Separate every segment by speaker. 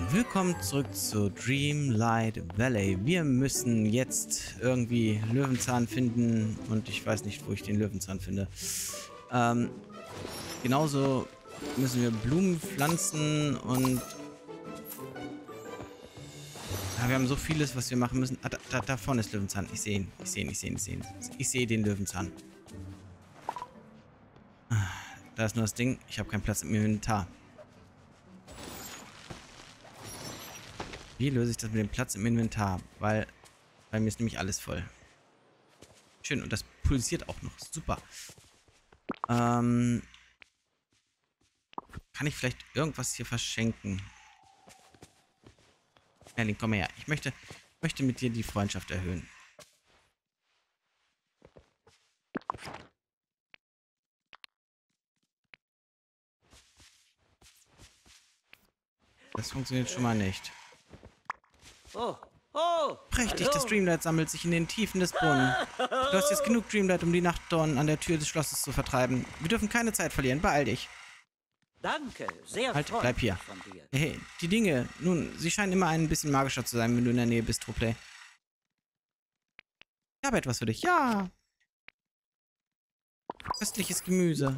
Speaker 1: Willkommen zurück zu Dreamlight Valley. Wir müssen jetzt irgendwie Löwenzahn finden und ich weiß nicht, wo ich den Löwenzahn finde. Genauso müssen wir Blumen pflanzen und ja, wir haben so vieles, was wir machen müssen. Ah, da vorne ist Löwenzahn. Ich sehe ihn. Ich sehe ihn, ich sehe ihn, ich sehe ihn. Ich sehe den Löwenzahn. Da ist nur das Ding. Ich habe keinen Platz im Inventar. Wie löse ich das mit dem Platz im Inventar? Weil bei mir ist nämlich alles voll. Schön, und das pulsiert auch noch. Super. Kann ich vielleicht irgendwas hier verschenken? Merlin, komm her. Ich möchte mit dir die Freundschaft erhöhen. Das funktioniert schon mal nicht. Prächtig, das Dreamlight sammelt sich in den Tiefen des Brunnen. Du hast jetzt genug Dreamlight, um die Nachtdornen an der Tür des Schlosses zu vertreiben. Wir dürfen keine Zeit verlieren. Beeil dich.
Speaker 2: Danke, sehr
Speaker 1: Halt, bleib hier.
Speaker 2: von dir.
Speaker 1: Hey, die Dinge. Nun, sie scheinen immer ein bisschen magischer zu sein, wenn du in der Nähe bist, Truplay. Ich habe etwas für dich. Ja. Köstliches Gemüse.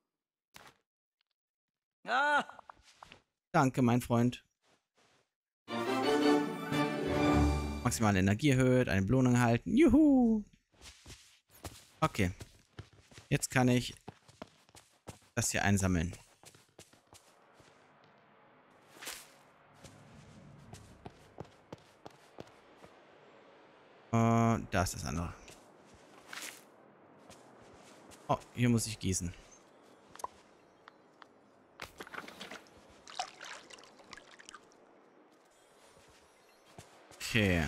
Speaker 2: Ah,
Speaker 1: Danke, mein Freund. Maximale Energie erhöht, eine Belohnung erhalten. Juhu! Okay. Jetzt kann ich das hier einsammeln. Da ist das andere. Oh, hier muss ich gießen. Okay.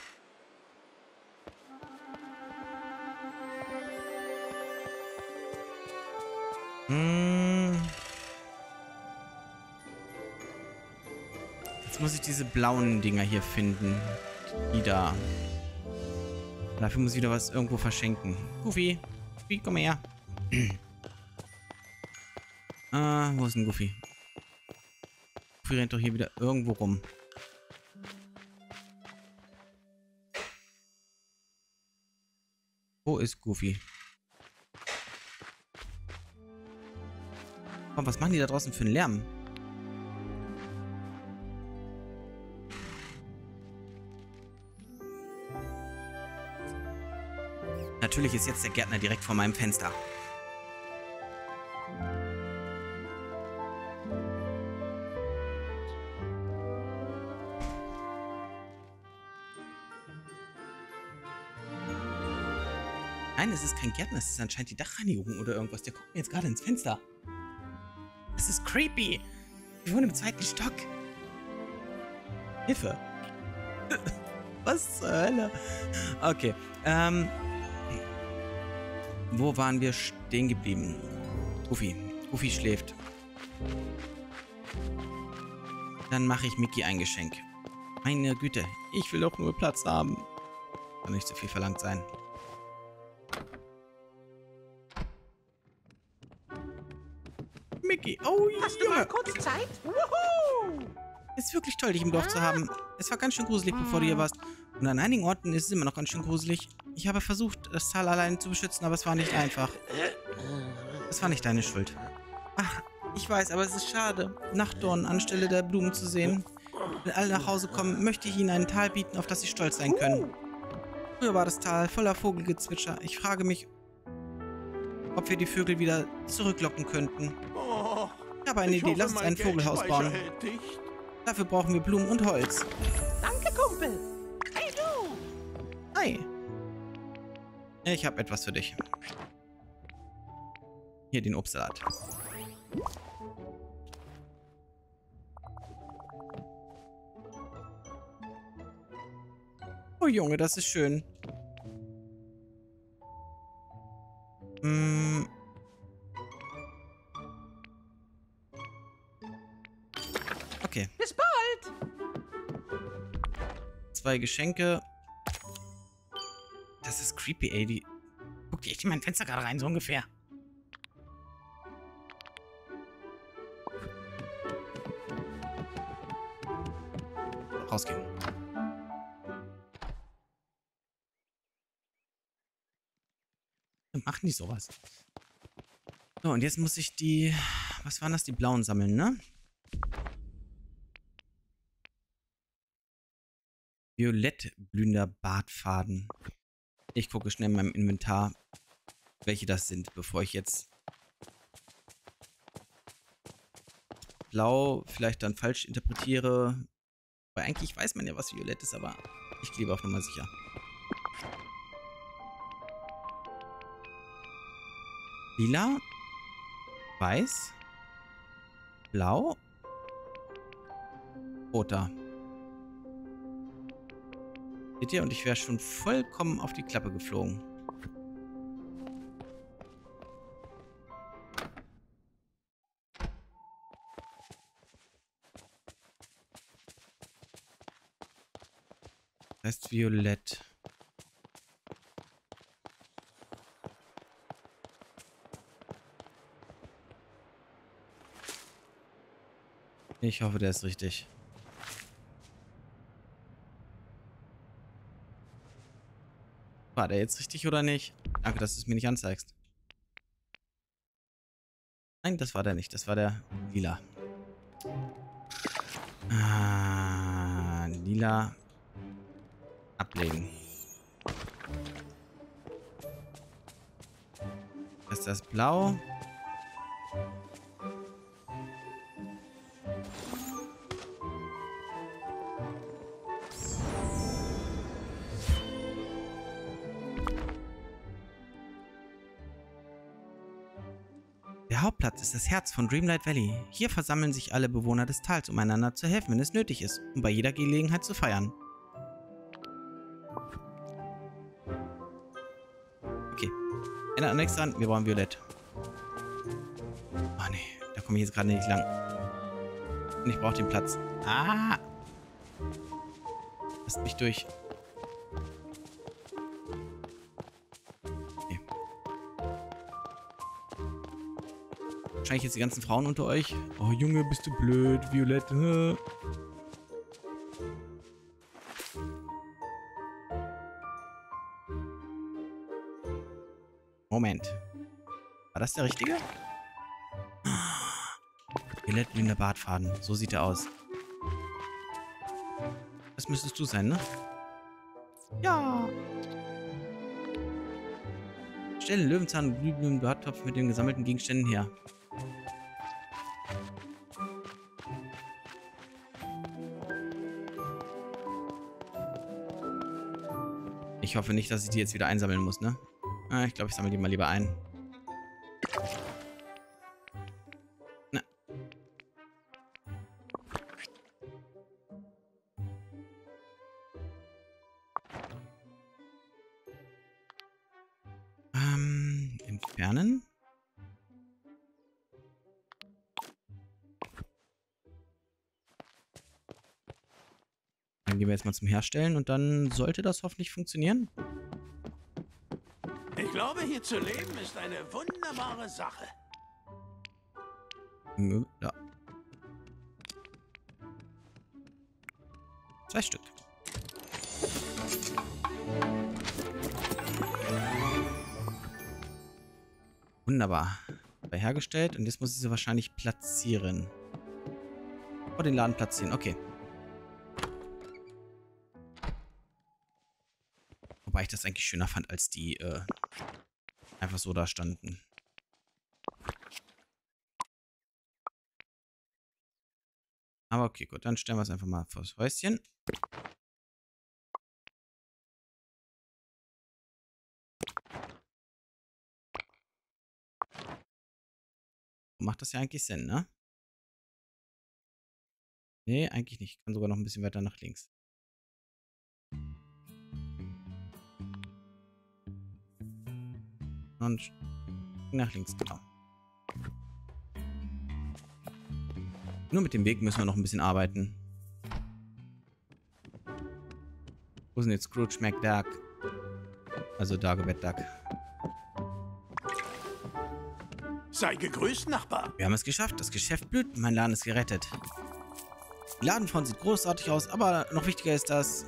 Speaker 1: Jetzt muss ich diese blauen Dinger hier finden. Die da. Dafür muss ich wieder was irgendwo verschenken. Goofy. Goofy, komm her. Wo ist denn Goofy? Goofy rennt doch hier wieder irgendwo rum. Wo ist Goofy? Komm, was machen die da draußen für einen Lärm? Natürlich ist jetzt der Gärtner direkt vor meinem Fenster. Nein, es ist kein Gärtner, es ist anscheinend die Dachreinigung oder irgendwas. Der guckt mir jetzt gerade ins Fenster. Das ist creepy. Wir wohnen im 2. Stock. Hilfe. Was zur Hölle? Okay, wo waren wir stehen geblieben? Goofy. Goofy schläft. Dann mache ich Mickey ein Geschenk. Meine Güte, ich will doch nur Platz haben. Kann nicht zu viel verlangt sein. Mickey, oh
Speaker 2: hast du mal kurz Zeit? Wuhu!
Speaker 1: Ist wirklich toll, dich im Dorf zu haben. Es war ganz schön gruselig, bevor du hier warst. Und an einigen Orten ist es immer noch ganz schön gruselig. Ich habe versucht, das Tal allein zu beschützen, aber es war nicht einfach. Es war nicht deine Schuld. Ach, ich weiß, aber es ist schade, Nachtdorn anstelle der Blumen zu sehen. Wenn alle nach Hause kommen, möchte ich ihnen ein Tal bieten, auf das sie stolz sein können. Früher war das Tal voller Vogelgezwitscher. Ich frage mich, ob wir die Vögel wieder zurücklocken könnten. Ich habe eine Idee, lass uns ein Vogelhaus bauen. Dafür brauchen wir Blumen und Holz.
Speaker 2: Danke, Kumpel. Hey, du.
Speaker 1: Hi. Ich habe etwas für dich. Hier, den Obstsalat. Oh Junge, das ist schön. Okay.
Speaker 2: Bis bald.
Speaker 1: 2 Geschenke. Das ist creepy, ey. Die guckt echt in mein Fenster gerade rein, so ungefähr. Rausgehen. Machen die sowas? So, und jetzt muss ich die... Was waren das? Die blauen sammeln, ne? Violett blühender Bartfaden. Ich gucke schnell in meinem Inventar, welche das sind, bevor ich jetzt blau vielleicht dann falsch interpretiere. Weil eigentlich weiß man ja, was Violett ist, aber ich gehe lieber auf Nummer sicher. Lila, weiß, blau, roter. Seht ihr? Und ich wäre schon vollkommen auf die Klappe geflogen. Das heißt Violett. Ich hoffe, der ist richtig. War der jetzt richtig oder nicht? Danke, dass du es mir nicht anzeigst. Nein, das war der nicht. Das war der Lila. Lila. Ablegen. Das ist das Blau. Der Hauptplatz ist das Herz von Dreamlight Valley. Hier versammeln sich alle Bewohner des Tals, um einander zu helfen, wenn es nötig ist, um bei jeder Gelegenheit zu feiern. Okay. Ändert nichts dran, wir brauchen Violett. Oh nee, da komme ich jetzt gerade nicht lang. Und ich brauche den Platz. Ah! Lasst mich durch. Wahrscheinlich jetzt die ganzen Frauen unter euch. Oh Junge, bist du blöd, Violett. Moment. War das der richtige? Violett blühender Bartfaden. So sieht er aus. Das müsstest du sein, ne? Ja. Stelle Löwenzahn und glühenden Barttopf mit den gesammelten Gegenständen her. Ich hoffe nicht, dass ich die jetzt wieder einsammeln muss, ne? Ich glaube, ich sammle die mal lieber ein. Na. Entfernen. Dann gehen wir jetzt mal zum Herstellen und dann sollte das hoffentlich funktionieren.
Speaker 2: Ich glaube, hier zu leben ist eine wunderbare Sache.
Speaker 1: Ja. 2 Stück. Wunderbar. Hergestellt und jetzt muss ich sie wahrscheinlich platzieren. Vor den Laden platzieren. Okay. Wobei ich das eigentlich schöner fand, als die einfach so da standen. Aber okay, gut. Dann stellen wir es einfach mal vors Häuschen. Macht das ja eigentlich Sinn, ne? Nee, eigentlich nicht. Kann sogar noch ein bisschen weiter nach links. Und nach links, genau. Nur mit dem Weg müssen wir noch ein bisschen arbeiten. Wo ist denn jetzt Scrooge McDuck? Also Dagobert Duck.
Speaker 2: Sei gegrüßt, Nachbar.
Speaker 1: Wir haben es geschafft. Das Geschäft blüht. Mein Laden ist gerettet. Die Ladenfront sieht großartig aus, aber noch wichtiger ist, dass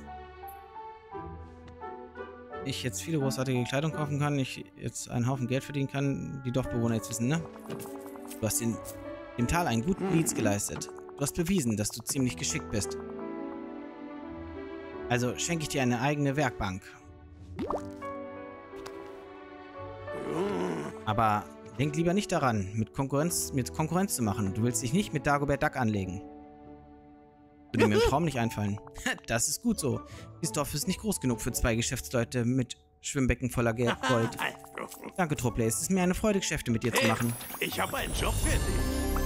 Speaker 1: ich jetzt viele großartige Kleidung kaufen kann, ich jetzt einen Haufen Geld verdienen kann, die Dorfbewohner jetzt wissen, ne? Du hast dem Tal einen guten Dienst geleistet. Du hast bewiesen, dass du ziemlich geschickt bist. Also schenke ich dir eine eigene Werkbank. Aber denk lieber nicht daran, mit Konkurrenz zu machen. Du willst dich nicht mit Dagobert Duck anlegen. Würde mir im Traum nicht einfallen. Das ist gut so. Dieses Dorf ist nicht groß genug für 2 Geschäftsleute mit Schwimmbecken voller Gold. Danke, Tropley. Es ist mir eine Freude, Geschäfte mit dir zu machen.
Speaker 2: Ich habe einen Job für dich.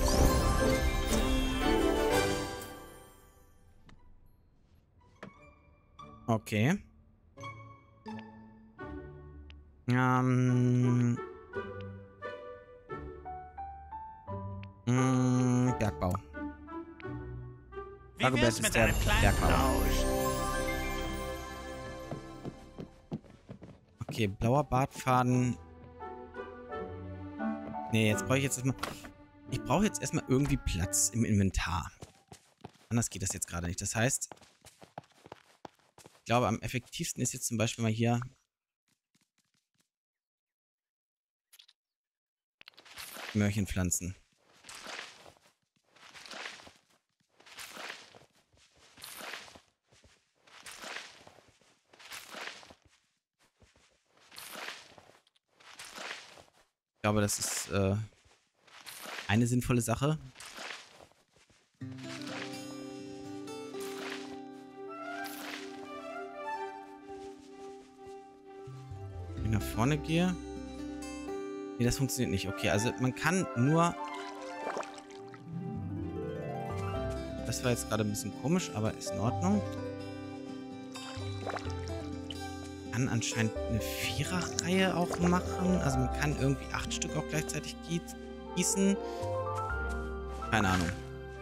Speaker 1: Okay. Bergbau.
Speaker 2: Wie wär's mit einem kleinen
Speaker 1: Bergbauer.
Speaker 2: Tausch?
Speaker 1: Okay, blauer Bartfaden. Nee, jetzt brauche ich erstmal... Ich brauche jetzt erstmal irgendwie Platz im Inventar. Anders geht das jetzt gerade nicht. Das heißt, ich glaube, am effektivsten ist jetzt zum Beispiel mal hier... Möhrchenpflanzen. Ich glaube, das ist eine sinnvolle Sache. Wenn ich nach vorne gehe. Nee, das funktioniert nicht. Okay, also man kann nur... Das war jetzt gerade ein bisschen komisch, aber ist in Ordnung. Man kann anscheinend eine 4er-Reihe auch machen. Also man kann irgendwie 8 Stück auch gleichzeitig gießen. Keine Ahnung.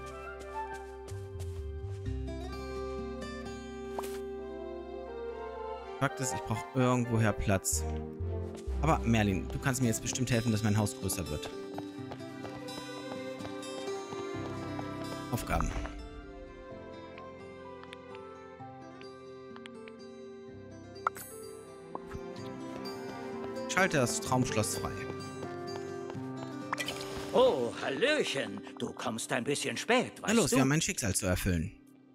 Speaker 1: Fakt ist, ich brauche irgendwoher Platz. Aber Merlin, du kannst mir jetzt bestimmt helfen, dass mein Haus größer wird. Aufgaben. Schalte das Traumschloss frei.
Speaker 3: Oh, Hallöchen. Du kommst ein bisschen spät, weißt
Speaker 1: Na los,
Speaker 3: du?
Speaker 1: wir haben ein Schicksal zu erfüllen.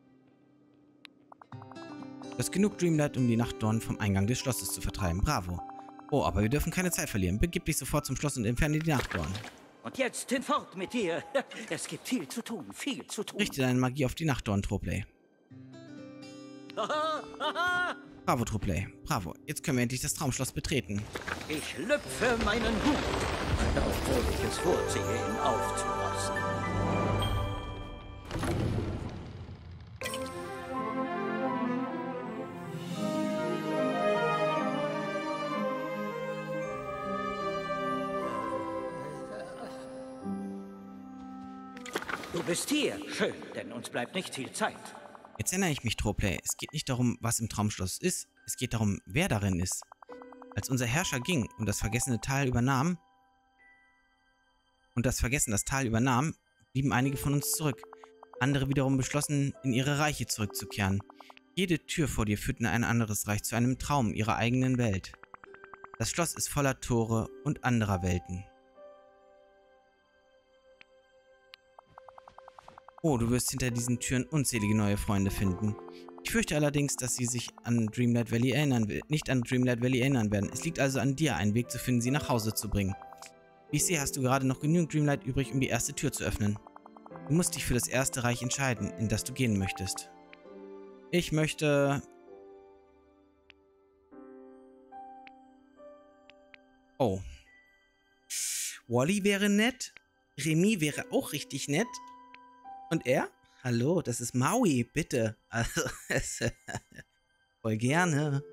Speaker 1: Du hast genug Dreamlight, um die Nachtdorn vom Eingang des Schlosses zu vertreiben. Bravo. Oh, aber wir dürfen keine Zeit verlieren. Begib dich sofort zum Schloss und entferne die Nachtdorn.
Speaker 3: Und jetzt hinfort mit dir. Es gibt viel zu tun, viel zu tun.
Speaker 1: Richte deine Magie auf die Nachtdorn, Tropley. Bravo, Tropley. Bravo. Jetzt können wir endlich das Traumschloss betreten.
Speaker 3: Ich lüpfe meinen Hut, obwohl ich es vorziehe, ihn aufzulassen. Du bist hier. Schön, denn uns bleibt nicht viel Zeit.
Speaker 1: Jetzt erinnere ich mich, Tropley. Es geht nicht darum, was im Traumschloss ist. Es geht darum, wer darin ist. Als unser Herrscher ging und das vergessene Tal übernahm, blieben einige von uns zurück. Andere wiederum beschlossen, in ihre Reiche zurückzukehren. Jede Tür vor dir führt in ein anderes Reich, zu einem Traum ihrer eigenen Welt. Das Schloss ist voller Tore und anderer Welten. Oh, du wirst hinter diesen Türen unzählige neue Freunde finden. Ich fürchte allerdings, dass sie sich an Dreamlight Valley nicht an Dreamlight Valley erinnern werden. Es liegt also an dir, einen Weg zu finden, sie nach Hause zu bringen. Wie ich sehe, hast du gerade noch genügend Dreamlight übrig, um die erste Tür zu öffnen. Du musst dich für das erste Reich entscheiden, in das du gehen möchtest. Ich möchte... Oh. Wally wäre nett. Remy wäre auch richtig nett. Und er? Hallo, das ist Maui, bitte. Also, voll gerne.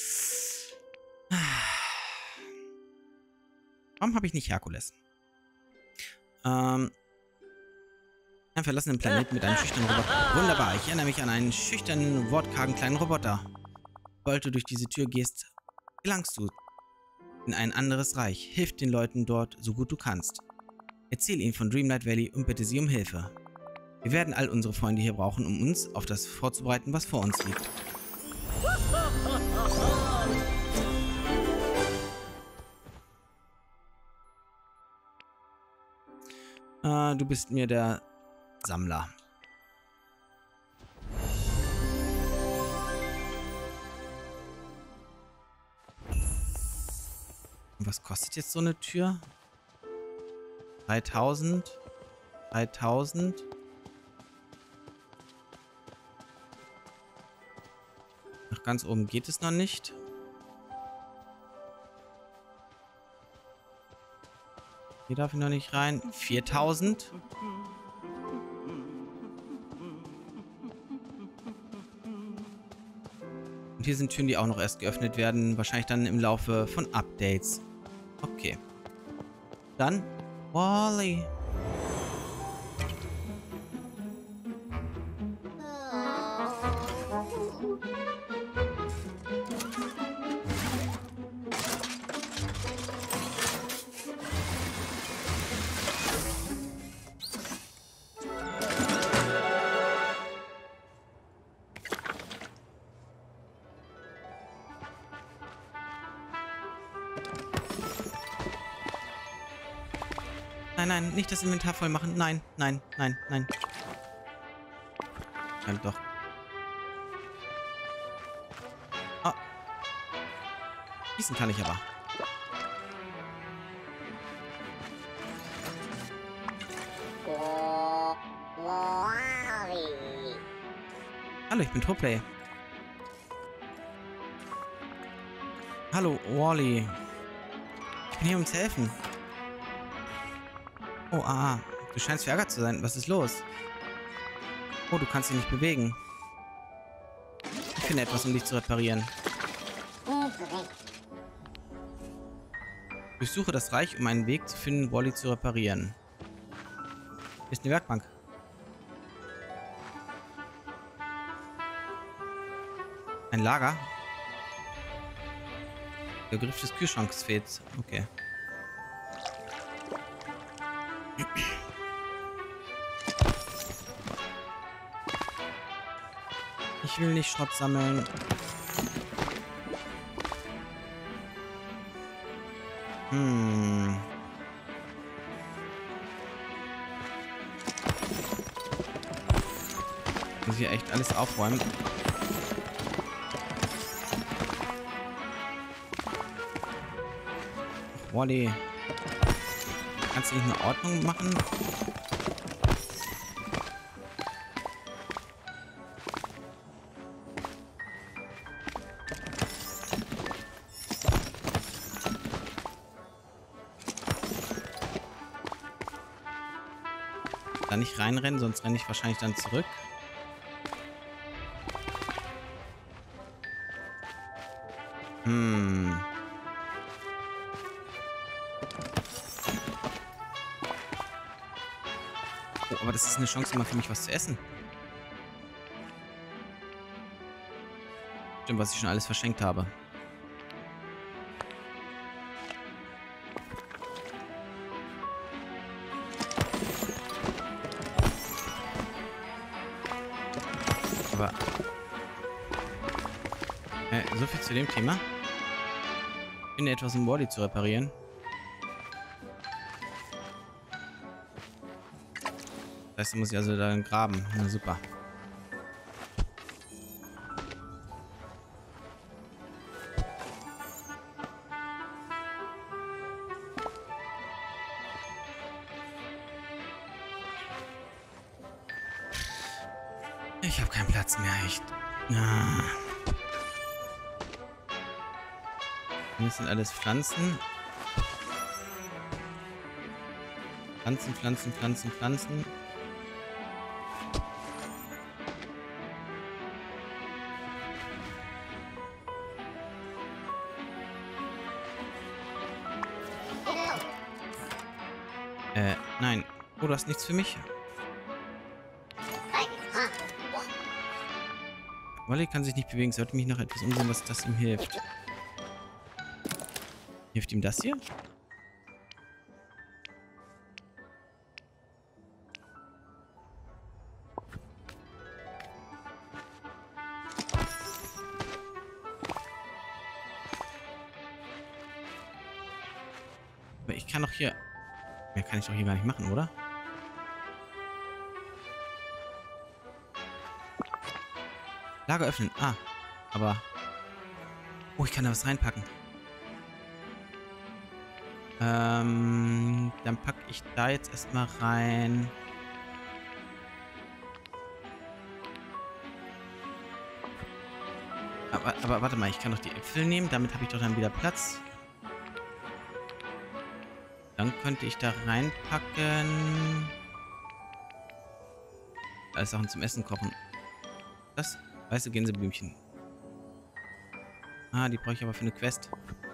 Speaker 1: Warum habe ich nicht Herkules? Einen verlassenen Planeten mit einem schüchternen Roboter. Wunderbar, ich erinnere mich an einen schüchternen, wortkargen kleinen Roboter. Sobald du durch diese Tür gehst, gelangst du in ein anderes Reich. Hilf den Leuten dort, so gut du kannst. Erzähl ihnen von Dreamlight Valley und bitte sie um Hilfe. Wir werden all unsere Freunde hier brauchen, um uns auf das vorzubereiten, was vor uns liegt. Du bist mir der Sammler. Und was kostet jetzt so eine Tür? 3000. 3000. Nach ganz oben geht es noch nicht. Hier darf ich noch nicht rein. 4000. Und hier sind Türen, die auch noch erst geöffnet werden. Wahrscheinlich dann im Laufe von Updates. Okay. Dann Wally. Nein, nein, nicht das Inventar voll machen. Nein, nein, nein, nein. Nein, doch. Oh. Schießen kann ich aber. Hallo, ich bin Troplay. Hallo, Wally. Ich bin hier, um zu helfen. Oh, du scheinst verärgert zu sein. Was ist los? Oh, du kannst dich nicht bewegen. Ich finde etwas, um dich zu reparieren. Durchsuche das Reich, um einen Weg zu finden, Wally zu reparieren. Hier ist eine Werkbank. Ein Lager? Der Griff des Kühlschranks fehlt. Okay. Ich will nicht Schrott sammeln. Muss hier echt alles aufräumen. Ach, Wally. Kannst du nicht eine Ordnung machen? Da nicht reinrennen, sonst renne ich wahrscheinlich dann zurück. Oh, aber das ist eine Chance immer für mich, was zu essen. Stimmt, was ich schon alles verschenkt habe. Aber so viel zu dem Thema. Ich finde etwas, um Wally zu reparieren. Das heißt, da muss ich also da graben. Na super. Ich habe keinen Platz mehr, echt. Hier sind alles Pflanzen. Pflanzen, Pflanzen, Pflanzen, Pflanzen. Nein. Oh, du hast nichts für mich? Wally kann sich nicht bewegen. Sollte mich noch etwas umsehen, was das ihm hilft. Hilft ihm das hier? kann doch hier... Mehr kann ich doch hier gar nicht machen, oder? Lager öffnen. Ah, aber... Oh, ich kann da was reinpacken. Dann packe ich da jetzt erstmal rein... Aber warte mal, ich kann doch die Äpfel nehmen. Damit habe ich doch dann wieder Platz. Dann könnte ich da reinpacken... Alles Sachen zum Essen kochen. Das? Weiße Gänseblümchen. Ah, die brauche ich aber für eine Quest.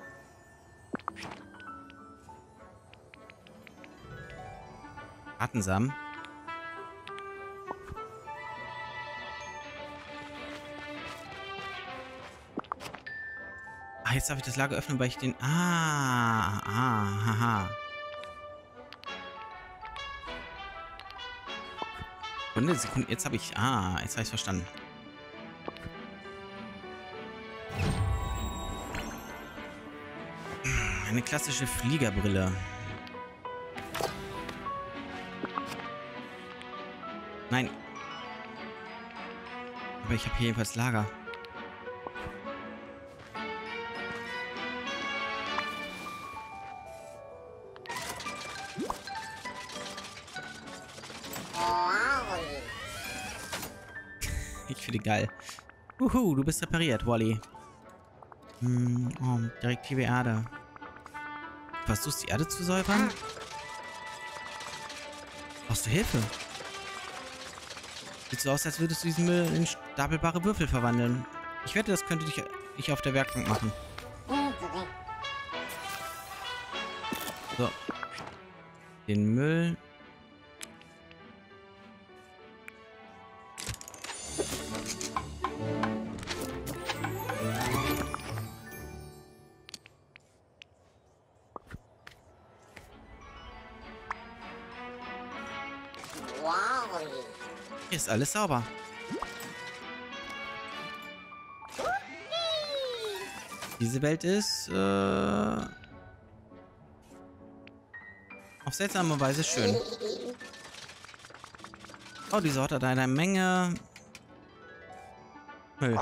Speaker 1: Rattensamen. Ah, jetzt darf ich das Lager öffnen, weil ich den... haha. Sekunde, jetzt habe ich... jetzt habe ich es verstanden. Eine klassische Fliegerbrille. Nein. Aber ich habe hier jedenfalls Lager. Ich finde geil. Du bist repariert, Wally. Direktive Erde. Versuchst du die Erde zu säubern? Brauchst du Hilfe? Sieht so aus, als würdest du diesen Müll in stapelbare Würfel verwandeln. Ich wette, das könnte dich auf der Werkbank machen. So. Den Müll. Hier ist alles sauber. Diese Welt ist auf seltsame Weise schön. Oh, diese Ort hat eine Menge Müll.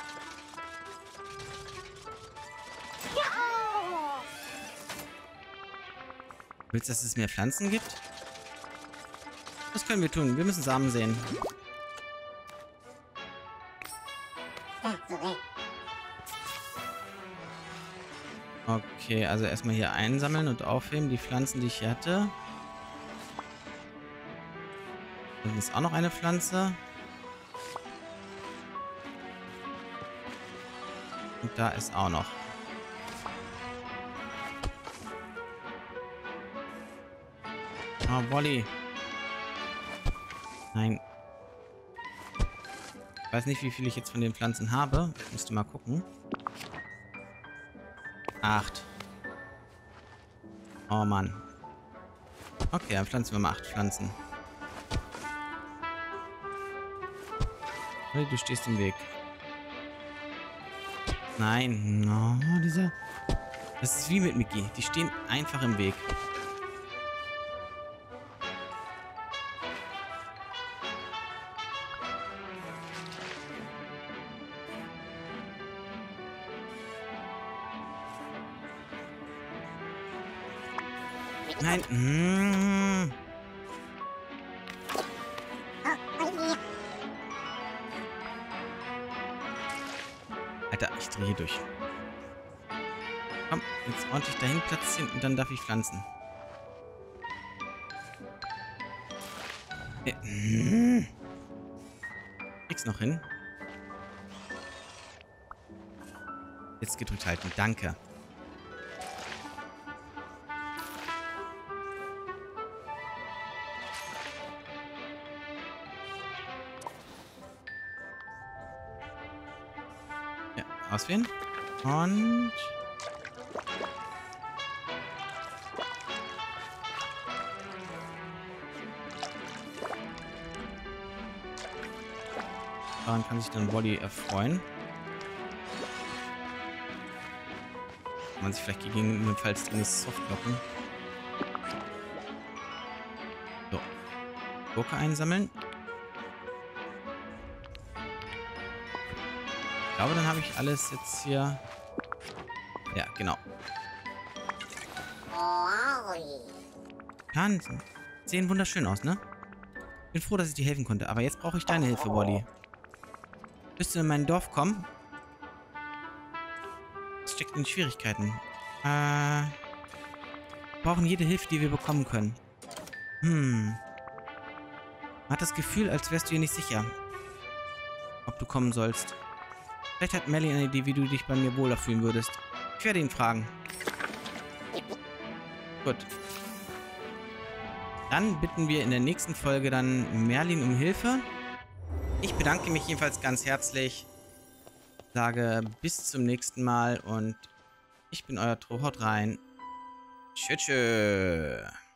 Speaker 1: Willst du, dass es mehr Pflanzen gibt? Was können wir tun? Wir müssen Samen sehen. Okay, also erstmal hier einsammeln und aufheben. Die Pflanzen, die ich hier hatte. Dann ist auch noch eine Pflanze. Und da ist auch noch. Oh, Wally. Nein. Ich weiß nicht, wie viel ich jetzt von den Pflanzen habe. Ich müsste mal gucken. 8. Oh Mann. Okay, dann pflanzen wir mal 8 Pflanzen. Hey, du stehst im Weg. Nein. No, diese... Das ist wie mit Mickey. Die stehen einfach im Weg. Nein. Alter, ich drehe durch. Komm, jetzt ordentlich dahin platzieren und dann darf ich pflanzen. Krieg's noch hin. Jetzt gedrückt halten. Danke. Auswählen. Und... daran kann sich dann Wally erfreuen. Kann man sich vielleicht gegebenenfalls Dinge softlocken. Gurke einsammeln. Ich glaube, dann habe ich alles jetzt hier... Ja, genau. Pflanzen. Sehen wunderschön aus, ne? Bin froh, dass ich dir helfen konnte. Aber jetzt brauche ich deine Hilfe, Wally. Willst du in mein Dorf kommen? Es steckt in Schwierigkeiten. Wir brauchen jede Hilfe, die wir bekommen können. Man hat das Gefühl, als wärst du dir nicht sicher, ob du kommen sollst. Vielleicht hat Melly eine Idee, wie du dich bei mir wohler fühlen würdest. Ich werde ihn fragen. Gut. Dann bitten wir in der nächsten Folge dann Merlin um Hilfe. Ich bedanke mich jedenfalls ganz herzlich. Sage bis zum nächsten Mal und ich bin euer Tro. Haut rein. Tschüss.